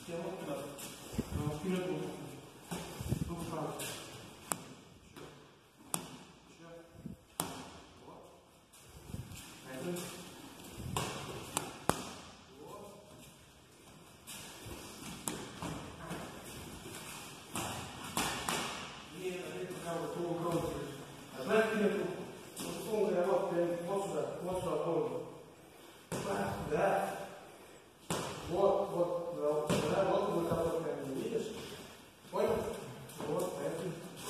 Тело вперед. Вперед руку. Руку правую. Еще. Вот. Один. Вот. И опять пока вот кругом. Отжать вперед руку. Вот сюда, вот сюда, ровно. Да. Вот, да, вот будет такой камень, видишь? Понял? Вот, поэтому.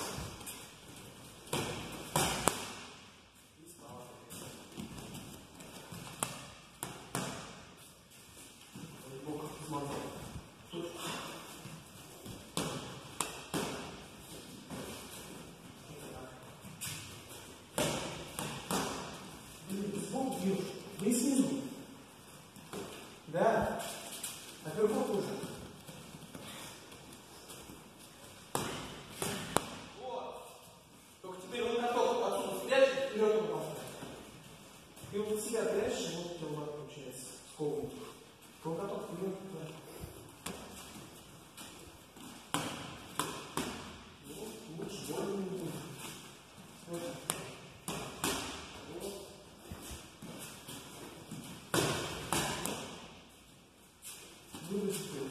И снова. Глубоко смотри. Тут. Сбоку бьешь, да и снизу. Да. А вверху тоже. Вот. Только теперь он готов отсюда спрячь, вперед его поставь. И вот себя прячешь, и вот у тебя удар получается. Сковывает. Он готов вперед туда. Вот, лучше больно не будет. Вот. Вырастил.